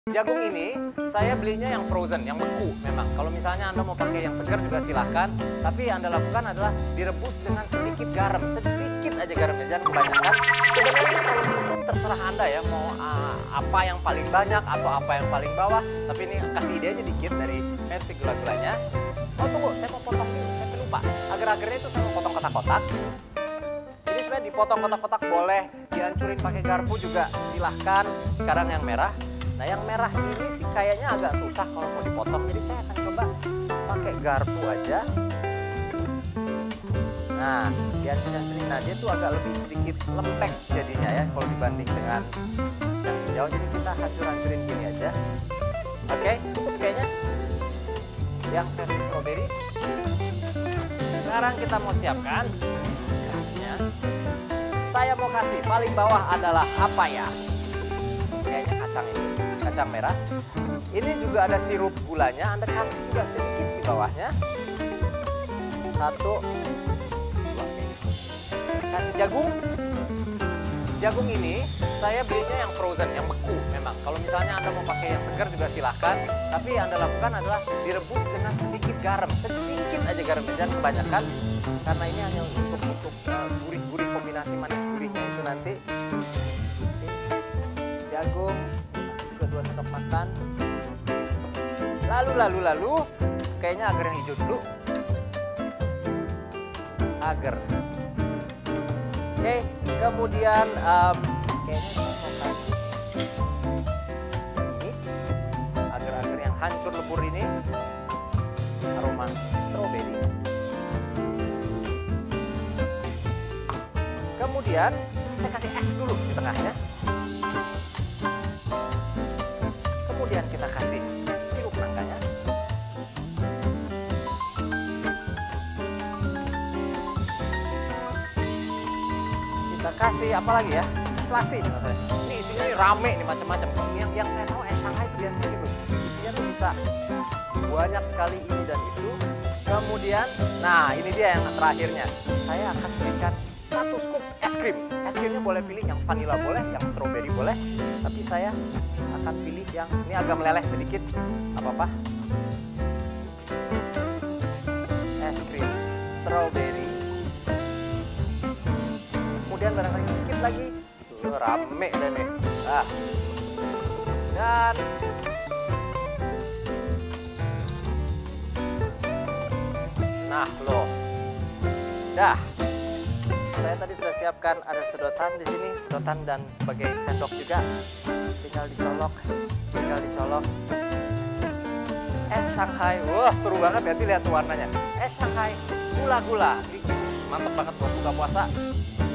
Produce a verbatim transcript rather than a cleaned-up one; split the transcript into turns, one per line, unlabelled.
Jagung ini saya belinya yang frozen, yang beku memang. Kalau misalnya Anda mau pakai yang segar juga silahkan. Tapi yang Anda lakukan adalah direbus dengan sedikit garam. Sedikit aja garamnya, jangan kebanyakan. Sebenarnya sih kalau diisuk terserah Anda ya. Mau uh, apa yang paling banyak atau apa yang paling bawah. Tapi ini kasih ide aja dikit dari versi gula-gulanya. Oh tunggu, saya mau potong dulu, saya lupa. Agar-agarnya itu saya mau potong kotak-kotak. Jadi sebenarnya dipotong kotak-kotak boleh. Dihancurin pakai garpu juga silahkan. Sekarang yang merah. Nah yang merah ini sih kayaknya agak susah kalau mau dipotong, jadi saya akan coba pakai garpu aja. Nah, dihancur-hancurin, nah dia tuh agak lebih sedikit lembek jadinya ya kalau dibanding dengan yang hijau. Jadi kita hancur-hancurin gini aja. Oke, cukup kayaknya. Yang versi stroberi. Sekarang kita mau siapkan gasnya. Saya mau kasih paling bawah adalah apa ya? Kayaknya kacang ini. Kacang merah. Ini juga ada sirup gulanya, Anda kasih juga sedikit di bawahnya. Satu, dua, kasih jagung. Jagung ini saya belinya yang frozen, yang beku memang. Kalau misalnya Anda mau pakai yang segar juga silahkan. Tapi yang Anda lakukan adalah direbus dengan sedikit garam, sedikit aja garamnya, jangan kebanyakan. Karena ini hanya untuk untuk gurih-gurih, uh, kombinasi manis gurihnya itu nanti. Jagung. Dua sendok makan. Lalu, lalu, lalu. Kayaknya agar yang hijau dulu. Agar. Oke, kemudian um, kayaknya saya mau kasih ini. Agar-agar yang hancur lebur ini. Aroma stroberi. Kemudian saya kasih es dulu di tengahnya. Kemudian kita kasih sirup nangkanya. Kita kasih apa lagi ya? Selasi mas saya. Ini isinya nih rame nih macam-macam. Yang yang saya tahu es Shanghai itu biasanya gitu. Isinya tuh bisa banyak sekali ini dan itu. Kemudian, nah ini dia yang terakhirnya. Saya akan berikan satu scoop es krim. Es krimnya boleh pilih yang vanilla boleh, yang stroberi boleh. Tapi saya akan pilih yang ini agak meleleh sedikit, apa-apa. Es krim stroberi. Kemudian barangkali sedikit lagi. Tuh, rame deh nih. Ah. Dan nah loh. Dah. Saya tadi sudah siapkan ada sedotan di sini, sedotan dan sebagai sendok juga. Tinggal dicolok, tinggal dicolok. Es Shanghai, wah seru banget ya sih lihat warnanya. Es Shanghai, gula-gula, mantap banget buat buka puasa.